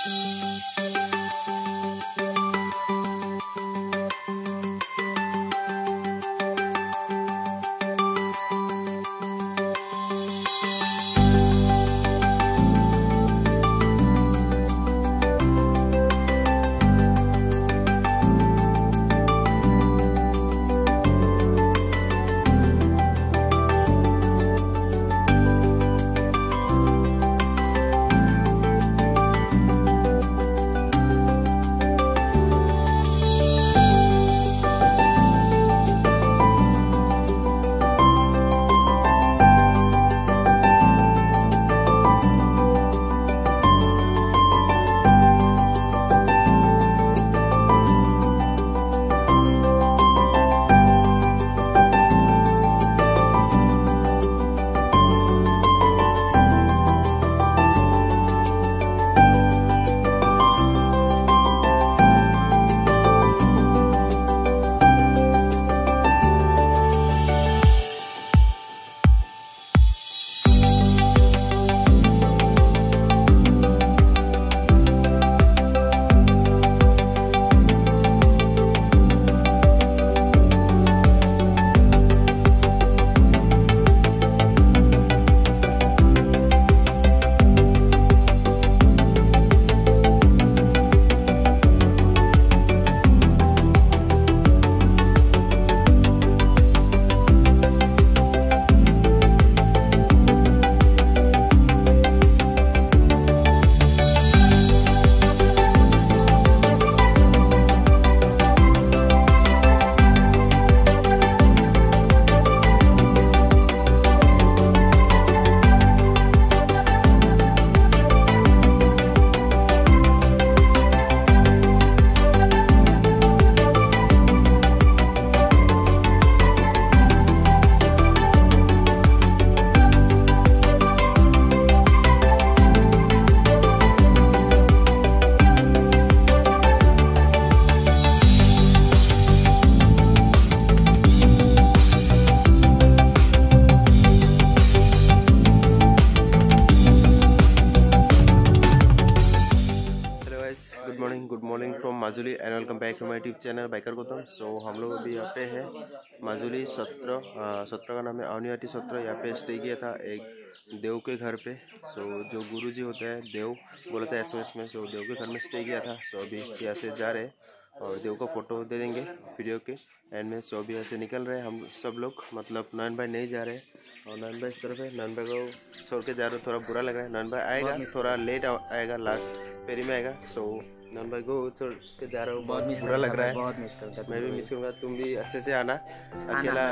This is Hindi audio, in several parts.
Good morning from Majuli and welcome back to my YouTube channel biker Gautam. So हम लोग अभी यहाँ पे है माजुली सत्र का नाम है अवनियाटी सत्र। यहाँ पे स्टे किया था एक देव के घर पे। सो जो गुरुजी होते हैं देव बोला था SMS में। सो देव के घर में स्टे किया था। सो अभी यहाँ से जा रहे हैं और देव का फोटो दे देंगे वीडियो के एंड में। सो अभी यहाँ से निकल रहे हैं हम सब लोग, मतलब नयन भाई नहीं जा रहे और नयन भाई इस तरफ है। नयन भाई को छोड़ के जा रहे, थोड़ा बुरा लग रहा है। नयन भाई आएगा, थोड़ा लेट आएगा, लास्ट पेरी में आएगा। सो नयन भाई को छोड़ के जा रहा हूँ, बहुत बुरा लग रहा है। बहुत मिस करता, मैं भी मिस करूँगा। तुम भी अच्छे से आना, अकेला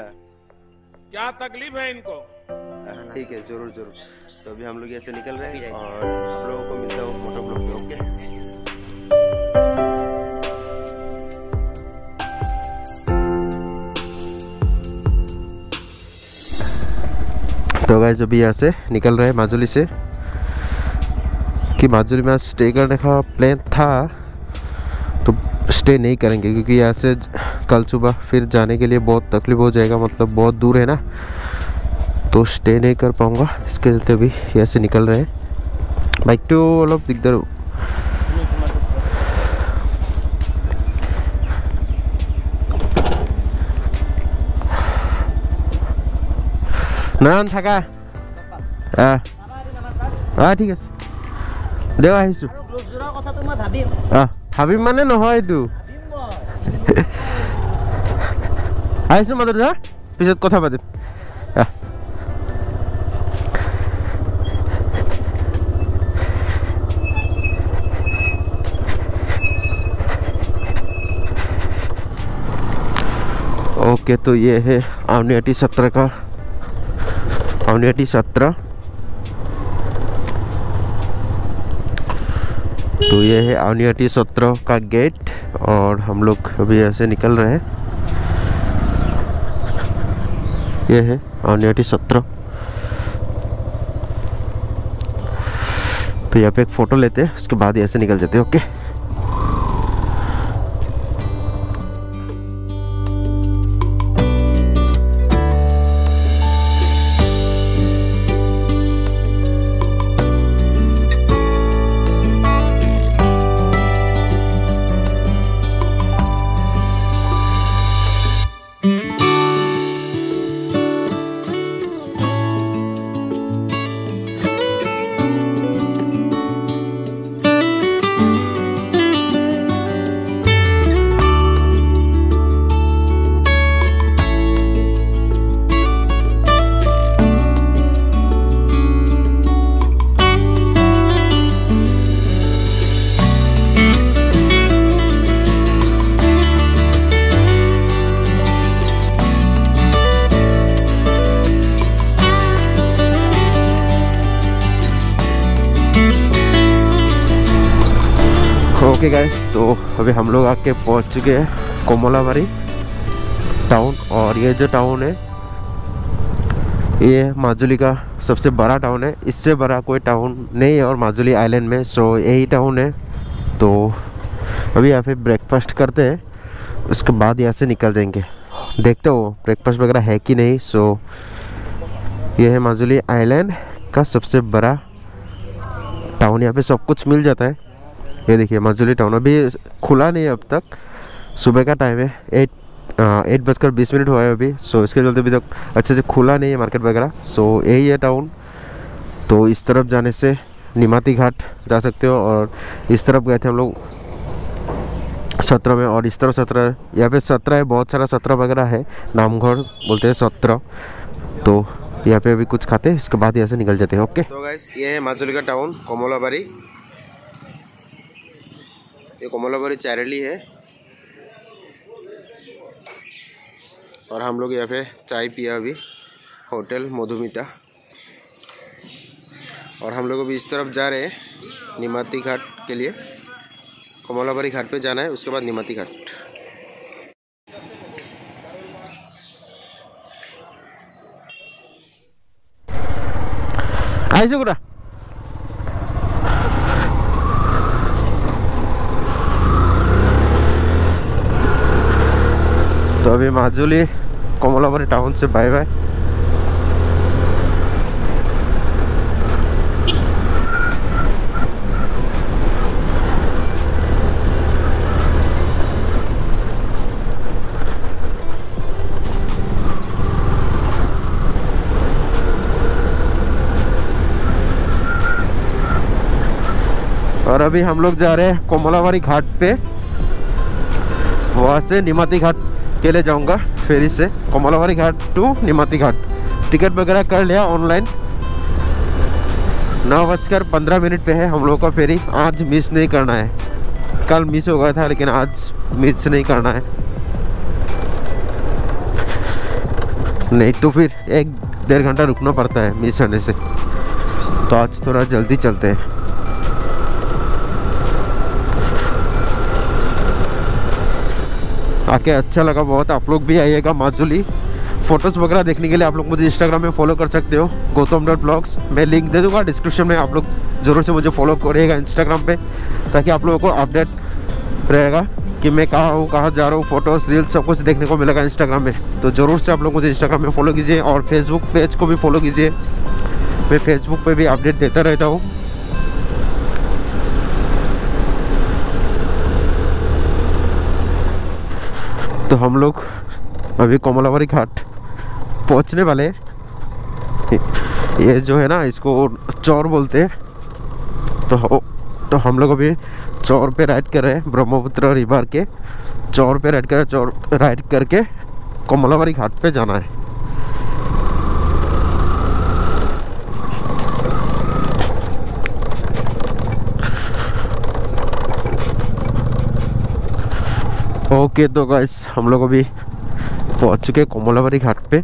क्या तकलीफ है इनको। ठीक है, जरूर जरूर। तो अभी हम लोग ऐसे निकल रहे हैं और आप लोगों को मिलता हूँ मोटो ब्लॉग में। ओके तो गाइस अभी यहाँ से निकल रहे हैं माजुली से, कि माजुली में स्टे करने का प्लान था तो स्टे नहीं करेंगे क्योंकि यहाँ से कल सुबह फिर जाने के लिए बहुत तकलीफ हो जाएगा, मतलब बहुत दूर है ना, तो स्टे नहीं कर पाऊँगा। इसके चलते अभी यहाँ से निकल रहे हैं। बाइक तो अलग दिखदार नयन थाका ठीक আছে দেও আহিছো ভাবিম মানে নহয় এইটো আহিছো মাত্ৰ যা পিছত কথা পাতিম। ओके तो ये है अवनियाटी सत्र का अवनियाटी सत्र। तो ये है अवनियाटी सत्र का गेट और हम लोग अभी ऐसे निकल रहे हैं। ये है अवनियाटी सत्र। तो यहाँ पे एक फ़ोटो लेते हैं, उसके बाद ऐसे निकल जाते हैं। ओके ओके गाइस, तो अभी हम लोग आके पहुंच चुके हैं कोमलाबारी टाउन। और ये जो टाउन है ये माजुली का सबसे बड़ा टाउन है। इससे बड़ा कोई टाउन नहीं है और माजुली आइलैंड में, सो यही टाउन है। तो अभी यहाँ पे ब्रेकफास्ट करते हैं, उसके बाद यहाँ से निकल जाएंगे। देखते हो ब्रेकफास्ट वगैरह है कि नहीं। सो ये है माजुली आइलैंड का सबसे बड़ा टाउन। यहाँ पे सब कुछ मिल जाता है। ये देखिए माजुली टाउन अभी खुला नहीं है अब तक। सुबह का टाइम है, 8:20 हुआ है अभी। सो इसके चलते अभी तक अच्छे से खुला नहीं है मार्केट वगैरह। सो यही है टाउन। तो इस तरफ जाने से निमाती घाट जा सकते हो, और इस तरफ गए थे हम लोग 17 में, और इस तरफ 17, यहाँ पे 17 है, बहुत सारा 17 वगैरह है, नामघर बोलते हैं 17। तो यहाँ पे अभी कुछ खाते हैं, इसके बाद यहाँ से निकल जाते हैं। ओके तो गाइस, ये है माजुली का टाउन कोमलाबारी। ये कोमलाबारी चायरली है, और हम लोग यहाँ पे चाय पिया अभी होटल मधुमिता। और हम लोग अभी इस तरफ जा रहे हैं निमाती घाट के लिए। कोमलाबारी घाट पे जाना है, उसके बाद निमाती घाट। आइसो गुरा तो अभी माजुली कोमलाबारी टाउन से बाय बाय। और अभी हम लोग जा रहे हैं कोमलाबारी घाट पे, वहाँ से निमाती घाट के लिए जाऊंगा फेरी से। कोमलाबारी घाट टू निमाती घाट टिकट वगैरह कर लिया ऑनलाइन। 9:15 पे है हम लोग का फेरी। आज मिस नहीं करना है, कल मिस हो गया था लेकिन आज मिस नहीं करना है, नहीं तो फिर 1-1.5 घंटा रुकना पड़ता है मिस होने से। तो आज थोड़ा जल्दी चलते हैं। आके अच्छा लगा बहुत। आप लोग भी आइएगा माजुली। फोटोज़ वगैरह देखने के लिए आप लोग मुझे इंस्टाग्राम में फॉलो कर सकते हो, gautam.vlogs। मैं लिंक दे दूंगा डिस्क्रिप्शन में। आप लोग ज़रूर से मुझे फॉलो करिएगा इंस्टाग्राम पे, ताकि आप लोगों को अपडेट रहेगा कि मैं कहाँ हूँ, कहाँ जा रहा हूँ। फोटोज़ रील्स सब कुछ देखने को मिलेगा इंस्टाग्राम में। तो ज़रूर से आप लोग मुझे इंस्टाग्राम में फॉलो कीजिए, और फेसबुक पेज को भी फॉलो कीजिए। मैं फेसबुक पर भी अपडेट देता रहता हूँ। तो हम लोग अभी कोमलाबारी घाट पहुंचने वाले हैं। ये जो है ना, इसको चौर बोलते हैं। तो हम लोग अभी चौर पे राइड कर रहे हैं, ब्रह्मपुत्र रिवर के चौर पे राइड कर रहे हैं। चौर राइड करके कोमलाबारी घाट पे जाना है। ओके तो गाइस, हम लोग अभी पहुंच चुके हैं कोमलाबारी घाट पे।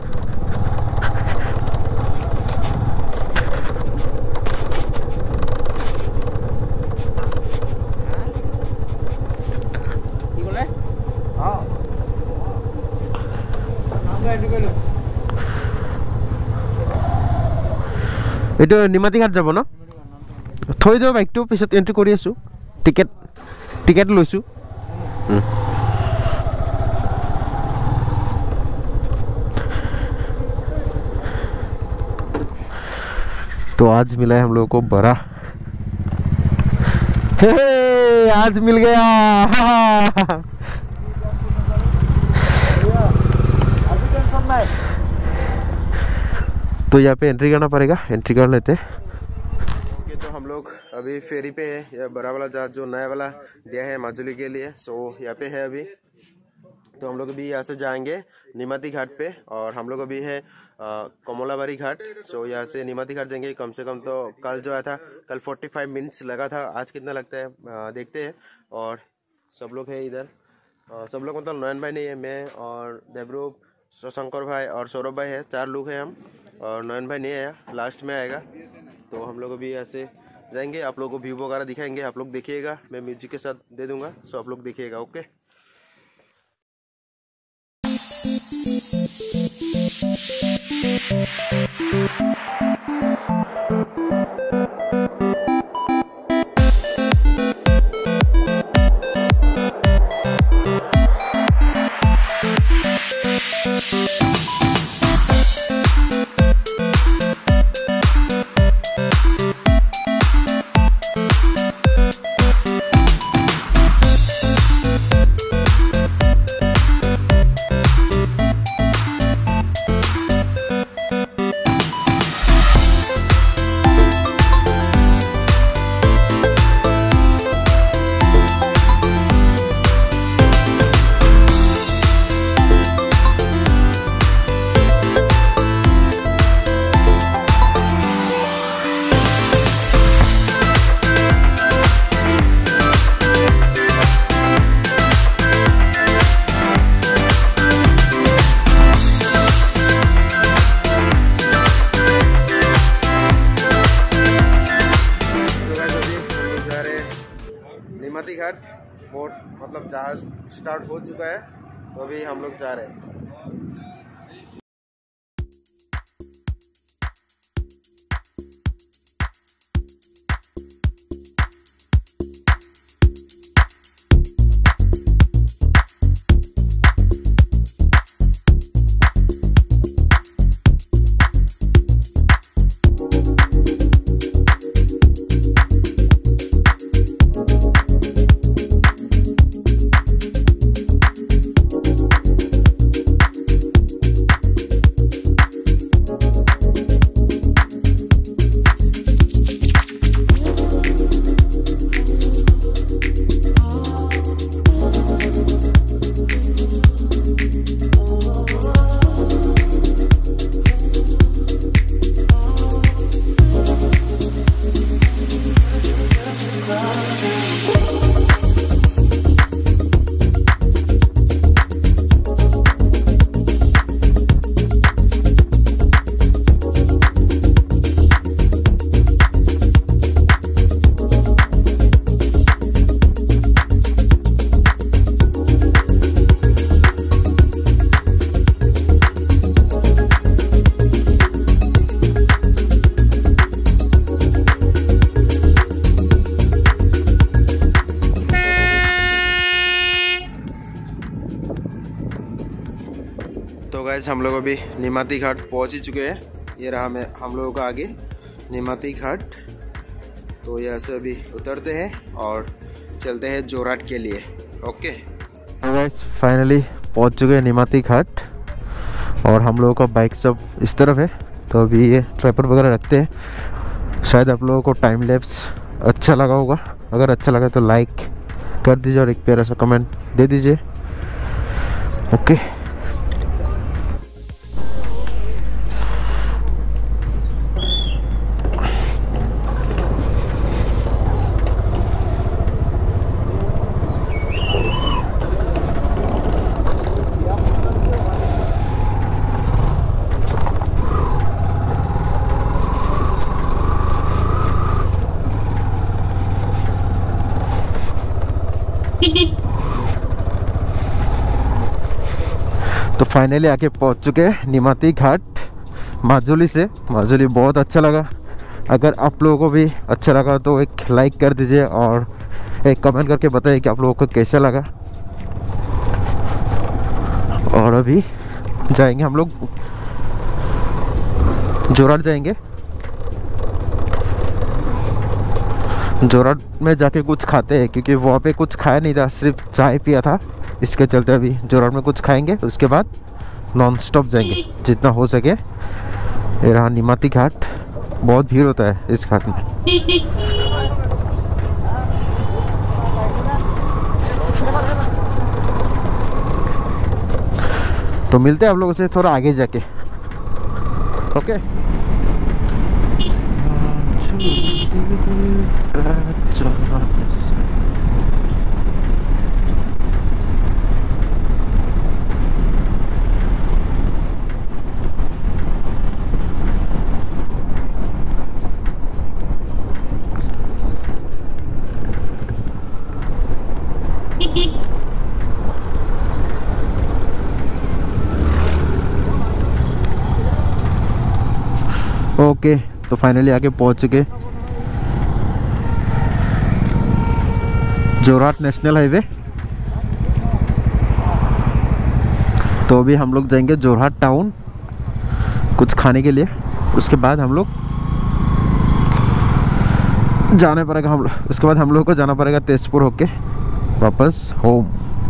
এইটো নিমাতী ঘাট যাব ন? থৈ দিওঁ বাইকটো, পিছত এন্ট্ৰি কৰি আছোঁ। টিকেট লৈছোঁ। तो आज मिला है हम लोगों को बड़ा। हे आज मिल गया। तो यहाँ पे एंट्री करना पड़ेगा, एंट्री कर लेते हैं। ओके तो हम लोग अभी फेरी पे है। यह बड़ा वाला जहाज जो नया वाला दिया है माजुली के लिए, सो यहाँ पे है अभी। तो हम लोग अभी यहाँ से जाएंगे निमाती घाट पे, और हम लोग अभी है कोमलाबारी घाट। सो यहाँ से निमाती घाट जाएंगे। कम से कम तो कल जो आया था, कल 45 मिनट्स लगा था, आज कितना लगता है देखते हैं। और सब लोग है इधर, सब लोग मतलब नयन भाई नहीं है, मैं और देवरूप, शंकर भाई और सौरभ भाई है, 4 लोग हैं हम। और नयन भाई नहीं आया, लास्ट में आएगा। तो हम लोग अभी यहाँ से जाएंगे, आप लोगों को व्यू वगैरह दिखाएंगे, आप लोग देखिएगा, मैं म्यूजिक के साथ दे दूंगा, सो आप लोग देखिएगा। ओके निमाती घाट बोट मतलब जहाज स्टार्ट हो चुका है, तो अभी हम लोग जा रहे हैं। तो गाइस हम लोग अभी निमाती घाट पहुंच ही चुके हैं। ये रहा मैं हम लोगों का आगे निमाती घाट। तो यहाँ से अभी उतरते हैं और चलते हैं जोरहाट के लिए। ओके तो गाइस फाइनली पहुंच चुके हैं निमाती घाट और हम लोगों का बाइक सब इस तरफ है। तो अभी ये ट्राइपॉड वगैरह रखते हैं। शायद आप लोगों को टाइम लैप्स अच्छा लगा होगा। अगर अच्छा लगा तो लाइक कर दीजिए और एक प्यारा सा कमेंट दे दीजिए। ओके तो फाइनली आके पहुंच चुके हैं निमाती घाट माजुली से। माजुली बहुत अच्छा लगा। अगर आप लोगों को भी अच्छा लगा तो एक लाइक कर दीजिए और एक कमेंट करके बताइए कि आप लोगों को कैसा लगा। और अभी जाएंगे हम लोग जोरहाट जाएंगे। जोरहाट में जाके कुछ खाते हैं क्योंकि वहाँ पे कुछ खाया नहीं था, सिर्फ चाय पिया था। इसके चलते अभी जोरहाट में कुछ खाएंगे, उसके बाद नॉन स्टॉप जाएंगे जितना हो सके। ये रहा निमाती घाट। बहुत भीड़ होता है इस घाट में। तो मिलते हैं आप लोगों से थोड़ा आगे जाके। ओके तो फाइनली आके पहुंच चुके जोरहाट नेशनल हाईवे। तो अभी हम लोग जाएंगे जोरहाट टाउन कुछ खाने के लिए, उसके बाद हम लोग जाने पड़ेगा उसके बाद हम लोग को जाना पड़ेगा तेजपुर होके वापस होम।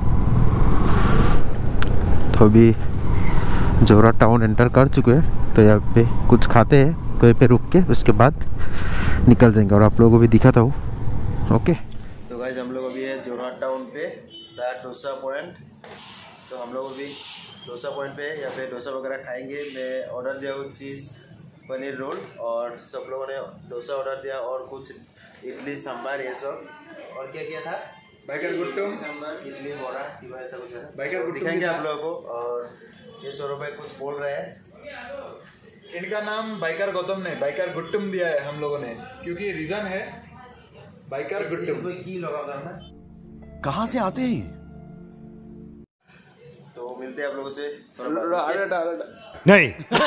तो अभी जोरहाट टाउन एंटर कर चुके हैं, तो यहाँ पे कुछ खाते हैं कहीं पे रुक के, उसके बाद निकल जाएंगे और आप लोगों को भी दिखाता हूँ। ओके, तो गाइस हम लोग अभी है जोरहाट टाउन पे डोसा पॉइंट। तो हम लोग अभी डोसा पॉइंट पे यहाँ पे डोसा वगैरह खाएंगे। मैं ऑर्डर दिया हूँ चीज़ पनीर रोल, और सब लोगों ने डोसा ऑर्डर दिया और कुछ इडली सांभर ये सब। और क्या क्या था? बाइकर गुट्टुम, सांभर, इडली, बोरा, ऐसा कुछ है। बाइकर गुट्टुम दिखाएंगे आप लोगों को। और ये सौरभ भाई कुछ बोल रहे हैं। इनका नाम बाइकर गौतम ने बाइकर गुट्टुम दिया है हम लोगों ने, क्योंकि रीजन है बाइकर गुट्टुम। की लगा करना कहाँ से आते हैं? तो मिलते हैं आप लोगों से नहीं।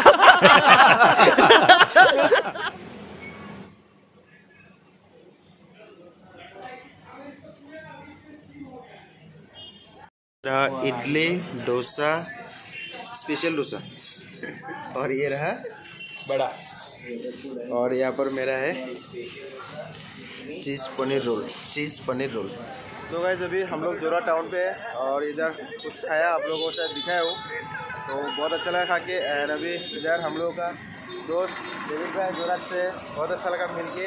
रहा इडली डोसा, स्पेशल डोसा, और ये रहा बड़ा, और यहाँ पर मेरा है चीज़ पनीर रोल। तो गाइस अभी हम लोग जोरहाट टाउन पे है और इधर कुछ खाया, आप लोगों को शायद दिखाया हो, तो बहुत अच्छा लगा खा के। एंड अभी इधर हम लोगों का दोस्त डेविड भाई जोरहाट से, बहुत अच्छा लगा मिल के।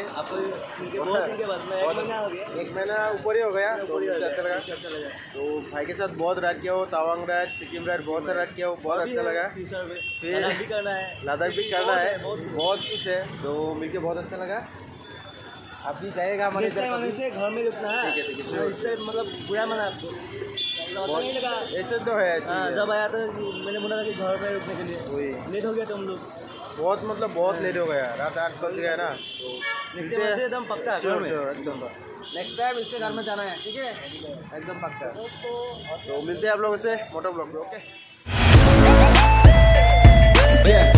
एक महीना ऊपर ही हो गया, तो अच्छा लगा। तो भाई के साथ बहुत राइड किया हो, तवांग राइड, सिक्किम राइड, बहुत सारा राइड किया हो, बहुत अच्छा लगा। फिर लद्दाख भी करना है, बहुत कुछ है, तो मिल के बहुत अच्छा लगा। आप भी जाएगा हमारे से घर में रुकना है, ठीक है, इससे मतलब बुरा मना आपको ऐसे तो है। जब आया तो मैंने बोला था कि घर में रुकने के लिए, लेट हो गया तो हम लोग बहुत लेट हो गया, रात 8 बज गया ना। तो एकदम पक्का एकदम नेक्स्ट टाइम इसके घर में जाना है, ठीक है, एकदम पक्का। तो मिलते हैं आप लोगों से मोटर ब्लॉग में। ओके।